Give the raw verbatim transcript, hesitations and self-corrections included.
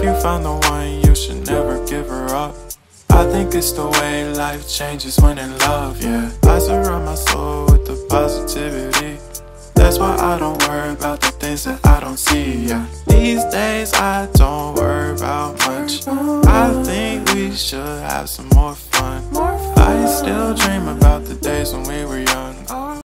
you found the one, you should never give her up. I think it's the way life changes when in love, yeah. I surround my soul with the positivity. That's why I don't worry about the things that I don't see, yeah. These days I don't worry about much. I think we should have some more fun. I still dream about the days when we were young.